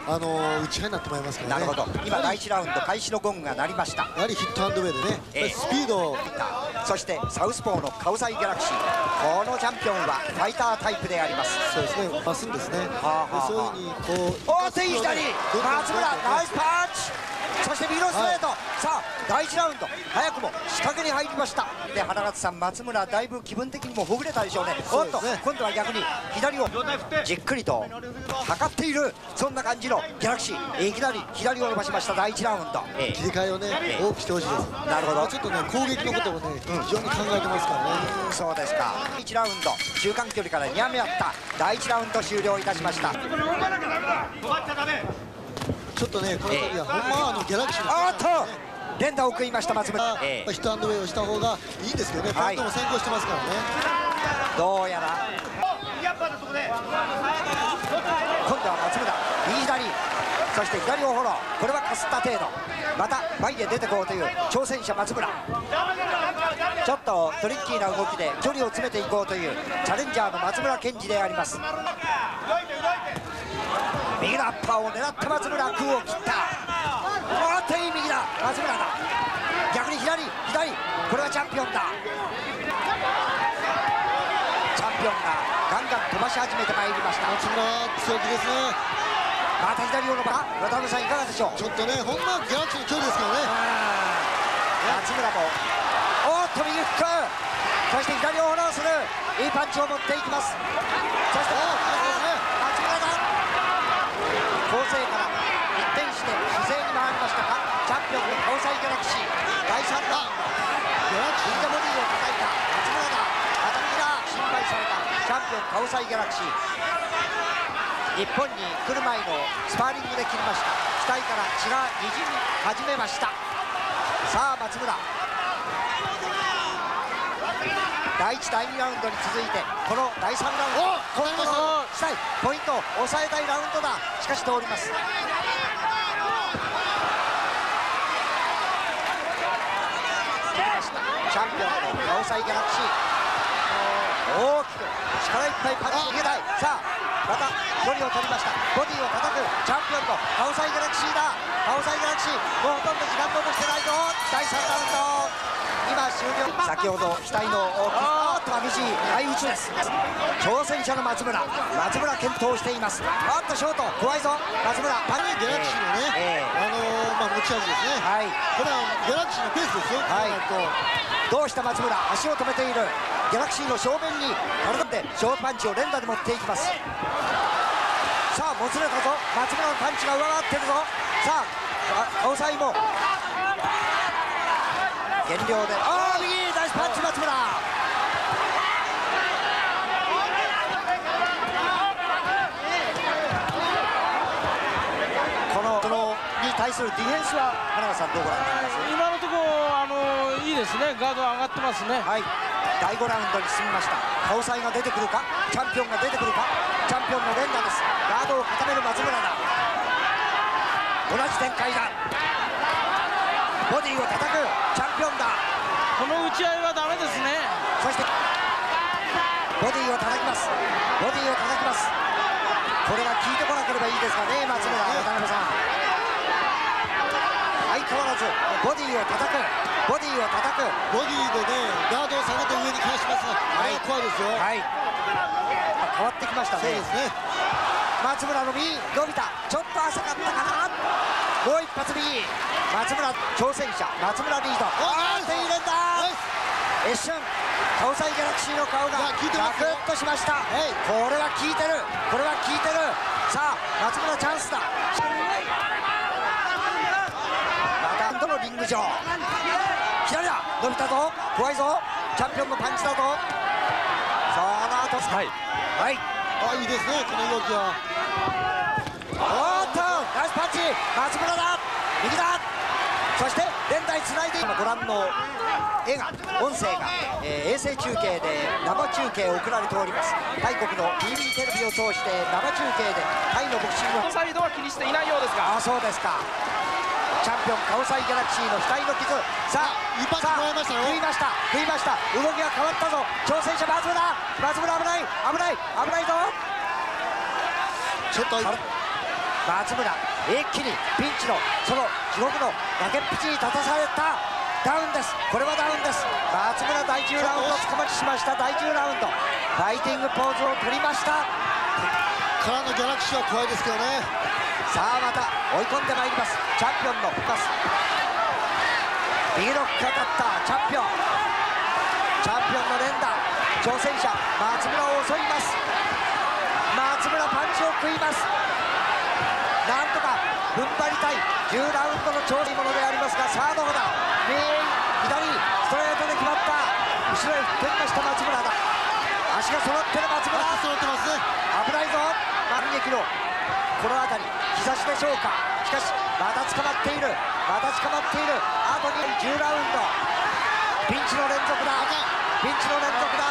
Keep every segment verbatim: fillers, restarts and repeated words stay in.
あの打ち合いになってまいりますからね。 なるほど。今だいいちラウンド開始のゴングが鳴りました。 やはりヒットアンドウェイでね、えー、スピードを、 そしてサウスポーのカウサイギャラクシー、このチャンピオンはファイタータイプであります。 そうですね、増すんですね。はあはあ、そういうふうにこう、 おー、手に左、松村ナイスパンチ、そして右のストレート、はい、さあだいいちラウンド早くも仕掛けに入りました。で花形さん、松村だいぶ気分的にもほぐれたでしょうね。おっと今度は逆に左をじっくりと測っている、そんな感じのギャラクシー、いきなり左を伸ばしました。だいいちラウンド切り替えをね多くしてほしいです。 なるほど。 ちょっとね攻撃のことをね非常に考えてますからね。 そうですか。いちラウンド中間距離からにやめ合っただいいちラウンド終了いたしました。 ちょっとねこの時はほんまはあのギャラクシーの、 おっと連打を食いました松村。 ヒットアンドウェイをした方がいいんですけどね。ポイントも先行してますからね。 どうやら今度は松村右左、そして左をフォロー、これはかすった程度、また前へ出てこうという挑戦者松村、ちょっとトリッキーな動きで距離を詰めていこうというチャレンジャーの松村健二であります。右のアッパーを狙って松村、空を切った。おっといい右だ松村だ、逆に左左、これはチャンピオンだ。チャンピオンがガンガン飛ばし始めてまいりました。 松村強気ですね。 また左を伸ばす。渡辺さんいかがでしょう。 ちょっとねほんまギャラクシーの距離ですけどね。 松村もおっと右フック、そして左をフォローする、いいパンチを持っていきます。そして松村だ、構成から一転して姿勢に回りましたが、チャンピオンのカウサイギャラクシーだいさんラウンド、ギャラクシーでボディを叩いた松村だ、片右だ、心配されたチャンピオンカウサイギャラクシー、日本に来る前のスパーリングで切りました。額から血がにじみ始めました。さあ松村、だいいちだいにラウンドに続いてこのだいさんラウンド、コントロールしたい、ポイントを抑えたいラウンドだ。しかし通ります。チャンピオンのカウサイギャラクシー、大きく力いっぱいパンチを入れたい。さあまた距離を取りました。ボディを叩くチャンピオンのカウサイギャラクシーだ。カウサイギャラクシー、もうほとんど時間残してないぞ。だいさんラウンド今終了。先ほど額の大きく激しい相打ちです。挑戦者の松村、松村健闘しています。あっとショート怖いぞ松村。 パニーギャラクシーのね、えー、あのー、まあ持ち味ですね。はい、これはギャラクシーのペースですよ。はい、 どうした松村、足を止めている。ギャラクシーの正面に体でショートパンチを連打で持っていきます。さあもつれたぞ、松村のパンチが上回ってるぞ。さあカウサイも減量で、ああ右ナイスパンチ松村。このこのに対するディフェンスは花川さんどうご覧になります？ 今のところあのいいですね、ガード上がってますね。 はい、だいごラウンドに進みました。カウサイが出てくるか、チャンピオンが出てくるか、チャンピオンの連打です。ガードを固める松村だ。同じ展開だ。ボディを叩くチャンピオンだ。 この打ち合いはダメですね。 そしてボディを叩きます。ボディを叩きます。これが効いてこなければいいですがね、松村、渡辺さん。相変わらずボディを叩く、ボディを叩く、 ボディでねガードを下げて上に返しますが、あれは怖いですよ。はい、 変わってきましたね。 そうですね。 松村の右伸びた、ちょっと浅かったかな。もう一発右、松村挑戦者松村リード。ああ手入れた。一瞬カウサイギャラクシーの顔がガクッとしました。これは効いてる、これは効いてる。さあ松村チャンスだ。また今度のリング上、左だ、伸びたぞ、怖いぞ、チャンピオンのパンチだぞ。さああの後、はいはい、 あいいですねこの動きは。 おっとナイスパンチ松村だ、右だ。そして連打につないで今ご覧の絵が音声が、えー、衛星中継で生中継送られております。タイ国の ティービー テレビを通して生中継でタイのボクシングサイドは気にしていないようですが、 あそうですか。チャンピオンカウサイギャラクシーの額の傷、さあ一発もらいましたよ。 食いました食いました。動きが変わったぞ。挑戦者松村、松村危ない危ない危ないぞ。 ちょっと松村一気にピンチのその地獄の崖っぷちに立たされた。ダウンです。これはダウンです。松村だいじゅうラウンド捕まりしました。だいじゅうラウンドファイティングポーズを取りました。 からのギャラクシーは怖いですけどね。 さあまた追い込んでまいります。チャンピオンのパス右ロックが当たったチャンピオンチャンピオンの連打挑戦者松村を襲います。松村パンチを食います。なんとか踏ん張りたいじゅうラウンドの調子いいものでありますが、さあどうだ。右左ストレートで決まった。後ろへ振ってきました松村だ。足が揃ってる松村。 足揃ってますね。 危ないぞ。反撃のこの辺り日差しでしょうか。しかしまた捕まっているまた捕まっている。あとにじゅうラウンドピンチの連続だ。ピンチの連続だ。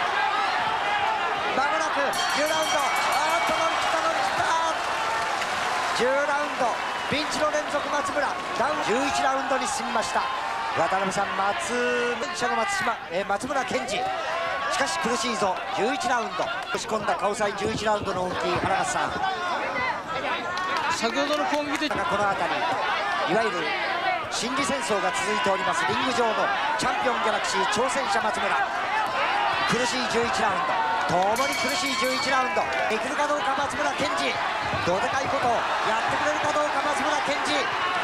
まもなくじゅうラウンド。あーっと乗り切った乗り切ったじゅうラウンドピンチの連続。松村ダウンじゅういちラウンドに進みました。渡辺さん松者の松島、えー、松村健二しかし苦しいぞ。じゅういちラウンド押し込んだ顔西じゅういちラウンドの動き。原勝さん先ほどの攻撃でこの辺りいわゆる心理戦争が続いております。リング上のチャンピオンギャラクシー挑戦者松村苦しいじゅういちラウンドともに苦しいじゅういちラウンドできるかどうか松村健二。どでかいことをやってくれるかどうか松村健二。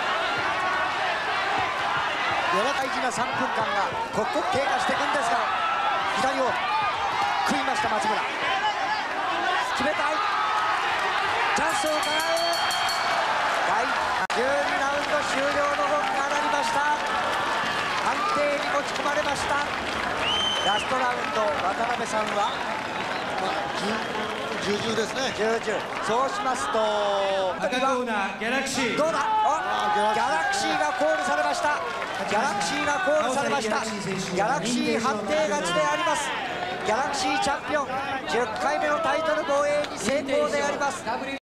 大事なさんぷんかんが刻々経過していくんですが左を食いました松村。決めたいチャンスを伺う。だいじゅうにラウンド終了のゴンが鳴りました。判定に持ち込まれました。ラストラウンド渡辺さんはじゅうじゅうですね。 じゅうじゅうそうしますと赤コーナーギャラクシーどうだ。あギャラクシーがコールされました。ギャラクシーがコールされました。ギャラクシー判定勝ちであります。ギャラクシーチャンピオンじゅっかいめのタイトル防衛に成功であります。